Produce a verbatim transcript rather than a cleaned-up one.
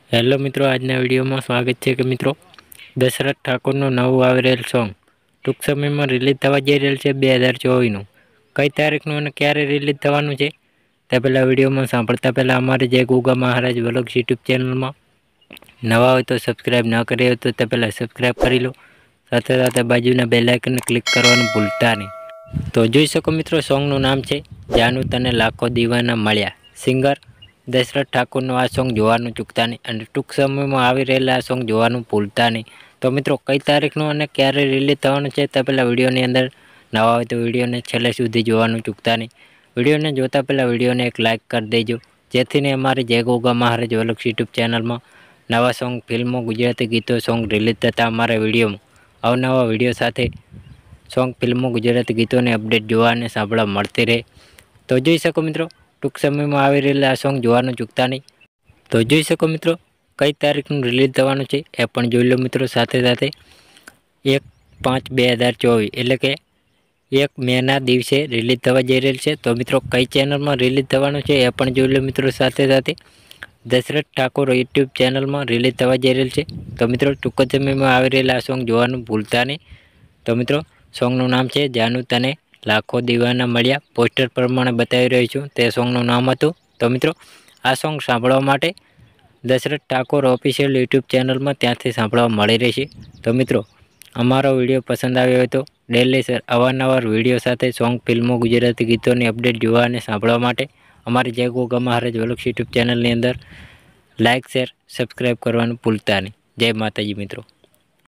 Hello મિત્રો, આજના વિડીયોમાં સ્વાગત છે કે મિત્રો દશરથ ઠાકોરનું નવું આવી રહેલ સોંગ ટૂંક સમયમાં રિલીઝ થવા જઈ રહેલ છે. બે હજાર ચોવીસનું કઈ તારીખનું અને ક્યારે રિલીઝ થવાનું છે તે પહેલાં વિડીયોમાં સાંભળતા પહેલાં અમારે જય ગોગા મહારાજ વ્લોગ્સ યુટ્યુબ ચેનલમાં નવા હોય તો સબસ્ક્રાઈબ ન કરી હોય તો તે પહેલાં સબસ્ક્રાઈબ કરી લો. સાથે સાથે બાજુના બેલ આઇકનને ક્લિક કરવાનું ભૂલતા નહીં. તો જોઈ શકો મિત્રો, સોંગનું નામ છે જાનુ તને લાખો દીવાના મળ્યા. સિંગર દશરથ ઠાકોરનું આ સોંગ જોવાનું ચૂકતા નહીં અને ટૂંક સમયમાં આવી રહેલા આ સોંગ જોવાનું ભૂલતા નહીં. તો મિત્રો, કઈ તારીખનું અને ક્યારે રિલીઝ થવાનું છે તે પહેલાં વિડીયોની અંદર નવા હોય તો વિડીયોને છેલ્લે સુધી જોવાનું ચૂકતા નહીં. વિડીયોને જોતા પહેલાં વિડીયોને એક લાઇક કરી દેજો, જેથીને અમારી જય ગોગા મહારાજ વ્લોગ્સ યુટ્યુબ ચેનલમાં નવા સોંગ, ફિલ્મો, ગુજરાતી ગીતો, સોંગ રિલીઝ થતાં અમારા વિડીયોમાં અવનવા વિડીયો સાથે સોંગ, ફિલ્મો, ગુજરાતી ગીતોની અપડેટ જોવા અને સાંભળવા મળતી રહે. તો જોઈ શકો મિત્રો, ટૂંક સમયમાં આવી રહેલા આ સોંગ જોવાનું ચૂકતા નહીં. તો જોઈ શકો મિત્રો, કઈ તારીખનું રિલીઝ થવાનું છે એ પણ જોઈ લો મિત્રો. સાથે સાથે એક પાંચ બે હજાર ચોવીસ એટલે કે એક મેના દિવસે રિલીઝ થવા જઈ રહેલ છે. તો મિત્રો, કઈ ચેનલમાં રિલીઝ થવાનું છે એ પણ જોઈ લો મિત્રો. સાથે સાથે દશરથ ઠાકોર યુટ્યુબ ચેનલમાં રિલીઝ થવા જઈ રહેલ છે. તો મિત્રો, ટૂંક જ સમયમાં આવી રહેલા આ સોંગ જોવાનું ભૂલતા નહીં. તો મિત્રો, સોંગનું નામ છે જાનુ તને લાખો દીવાના મળ્યા. પોસ્ટર પ્રમાણે બતાવી રહ્યું છું તે સોંગનું નામ હતું. તો મિત્રો, આ સોંગ સાંભળવા માટે દશરથ ઠાકોર ઓફિશિયલ યુટ્યુબ ચેનલમાં ત્યાંથી સાંભળવા મળી રહેશે. તો મિત્રો, અમારો વિડીયો પસંદ આવ્યો હોય તો ડેલી સર અવારનવાર વિડીયો સાથે સોંગ, ફિલ્મો, ગુજરાતી ગીતોની અપડેટ જોવા અને સાંભળવા માટે અમારી જય ગોગા મહારાજ વ્લોગ્સ યુટ્યુબ ચેનલની અંદર લાઇક, શેર, સબસ્ક્રાઈબ કરવાનું ભૂલતા નહીં. જય માતાજી મિત્રો.